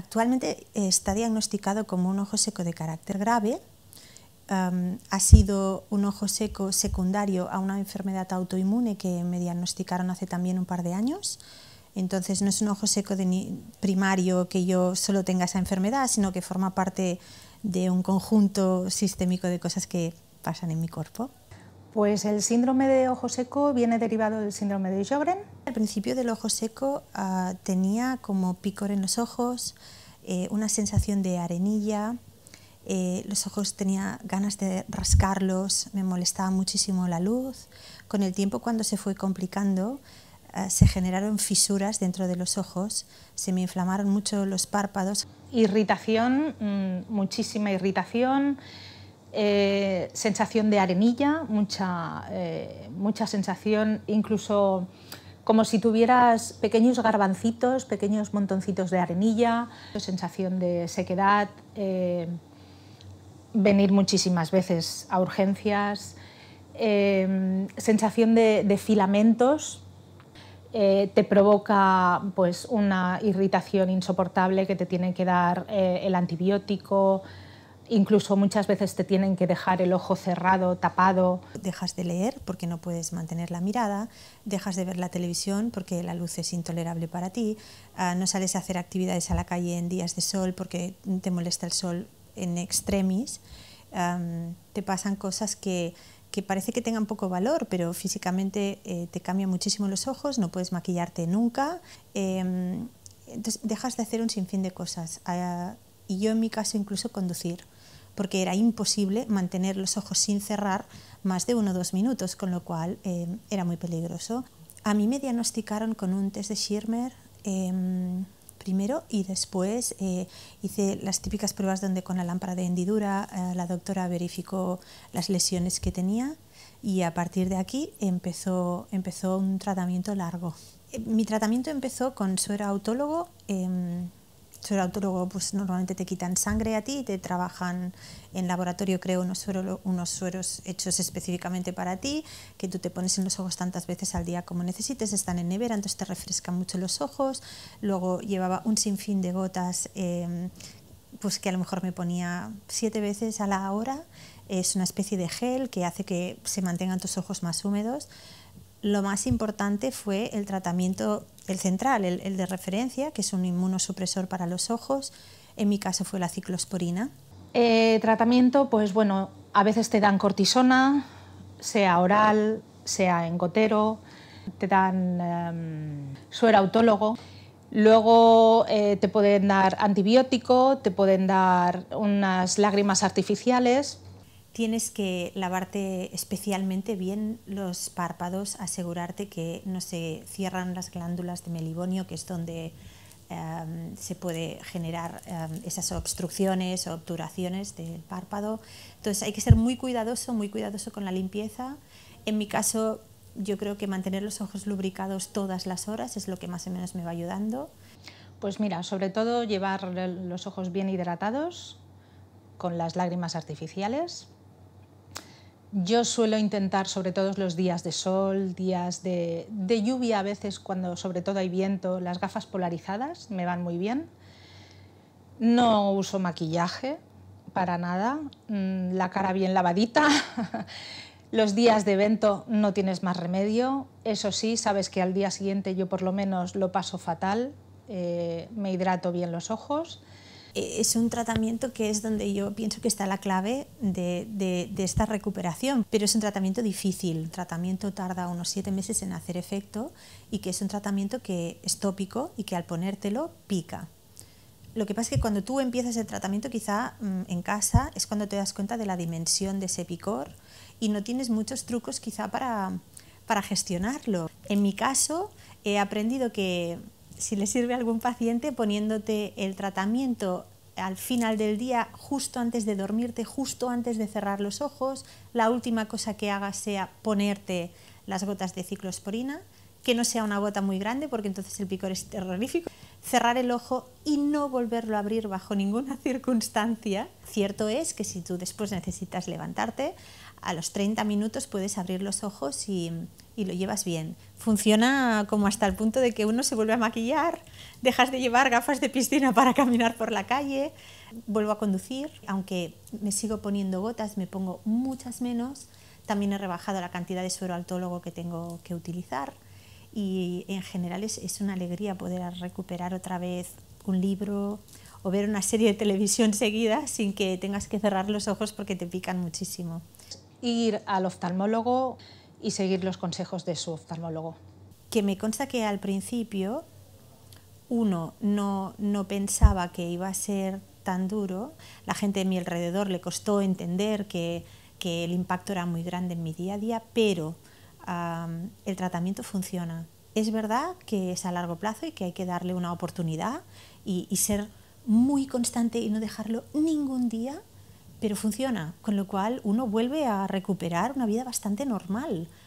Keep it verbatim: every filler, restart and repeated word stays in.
Actualmente está diagnosticado como un ojo seco de carácter grave. Um, ha sido un ojo seco secundario a una enfermedad autoinmune que me diagnosticaron hace también un par de años. Entonces no es un ojo seco de primario que yo solo tenga esa enfermedad, sino que forma parte de un conjunto sistémico de cosas que pasan en mi cuerpo. Pues el síndrome de ojo seco viene derivado del síndrome de Sjögren. Al principio del ojo seco uh, tenía como picor en los ojos, eh, una sensación de arenilla, eh, los ojos tenía ganas de rascarlos, me molestaba muchísimo la luz. Con el tiempo, cuando se fue complicando, uh, se generaron fisuras dentro de los ojos, se me inflamaron mucho los párpados. Irritación, mmm, muchísima irritación. Eh, sensación de arenilla, mucha, eh, mucha sensación, incluso como si tuvieras pequeños garbancitos, pequeños montoncitos de arenilla, sensación de sequedad, eh, venir muchísimas veces a urgencias, eh, sensación de, de filamentos, eh, te provoca pues, una irritación insoportable que te tienen que dar eh, el antibiótico. Incluso muchas veces te tienen que dejar el ojo cerrado, tapado. Dejas de leer porque no puedes mantener la mirada, dejas de ver la televisión porque la luz es intolerable para ti, uh, no sales a hacer actividades a la calle en días de sol porque te molesta el sol en extremis. Um, te pasan cosas que, que parece que tengan poco valor, pero físicamente eh, te cambian muchísimo los ojos, no puedes maquillarte nunca. Eh, entonces dejas de hacer un sinfín de cosas. Uh, y yo en mi caso incluso conducir, porque era imposible mantener los ojos sin cerrar más de uno o dos minutos, con lo cual eh, era muy peligroso. A mí me diagnosticaron con un test de Schirmer eh, primero y después eh, hice las típicas pruebas donde con la lámpara de hendidura eh, la doctora verificó las lesiones que tenía y a partir de aquí empezó, empezó un tratamiento largo. Eh, mi tratamiento empezó con suero autólogo. Eh, El autólogo pues normalmente te quitan sangre a ti y te trabajan en laboratorio, creo, unos, suero, unos sueros hechos específicamente para ti, que tú te pones en los ojos tantas veces al día como necesites, están en nevera, entonces te refrescan mucho los ojos. Luego llevaba un sinfín de gotas, eh, pues que a lo mejor me ponía siete veces a la hora. Es una especie de gel que hace que se mantengan tus ojos más húmedos. Lo más importante fue el tratamiento, el central, el, el de referencia, que es un inmunosupresor para los ojos. En mi caso fue la ciclosporina. Eh, tratamiento, pues bueno, a veces te dan cortisona, sea oral, sea en gotero, te dan eh, suero autólogo. Luego eh, te pueden dar antibiótico, te pueden dar unas lágrimas artificiales. Tienes que lavarte especialmente bien los párpados, asegurarte que no se cierran las glándulas de melibonio, que es donde um, se puede generar um, esas obstrucciones o obturaciones del párpado. Entonces hay que ser muy cuidadoso, muy cuidadoso con la limpieza. En mi caso, yo creo que mantener los ojos lubricados todas las horas es lo que más o menos me va ayudando. Pues mira, sobre todo llevar los ojos bien hidratados, con las lágrimas artificiales. Yo suelo intentar, sobre todo los días de sol, días de, de lluvia, a veces cuando sobre todo hay viento, las gafas polarizadas me van muy bien. No uso maquillaje para nada, la cara bien lavadita. Los días de evento no tienes más remedio. Eso sí, sabes que al día siguiente yo por lo menos lo paso fatal, eh, me hidrato bien los ojos. Es un tratamiento que es donde yo pienso que está la clave de, de, de esta recuperación, pero es un tratamiento difícil. El tratamiento tarda unos siete meses en hacer efecto y que es un tratamiento que es tópico y que al ponértelo pica. Lo que pasa es que cuando tú empiezas el tratamiento quizá en casa es cuando te das cuenta de la dimensión de ese picor y no tienes muchos trucos quizá para, para gestionarlo. En mi caso he aprendido que si le sirve a algún paciente, poniéndote el tratamiento al final del día, justo antes de dormirte, justo antes de cerrar los ojos, la última cosa que hagas sea ponerte las gotas de ciclosporina, que no sea una gota muy grande porque entonces el picor es terrorífico. cerrar el ojo y no volverlo a abrir bajo ninguna circunstancia. Cierto es que si tú después necesitas levantarte, a los treinta minutos puedes abrir los ojos y, y lo llevas bien. Funciona como hasta el punto de que uno se vuelve a maquillar, dejas de llevar gafas de piscina para caminar por la calle, vuelvo a conducir, aunque me sigo poniendo gotas, me pongo muchas menos, también he rebajado la cantidad de suero altólogo que tengo que utilizar. Y en general es, es una alegría poder recuperar otra vez un libro o ver una serie de televisión seguida sin que tengas que cerrar los ojos porque te pican muchísimo. Ir al oftalmólogo y seguir los consejos de su oftalmólogo. Que me consta que al principio uno no, no pensaba que iba a ser tan duro, la gente de mi alrededor le costó entender que, que el impacto era muy grande en mi día a día, pero Um, el tratamiento funciona. Es verdad que es a largo plazo y que hay que darle una oportunidad y, y ser muy constante y no dejarlo ningún día, pero funciona, con lo cual uno vuelve a recuperar una vida bastante normal.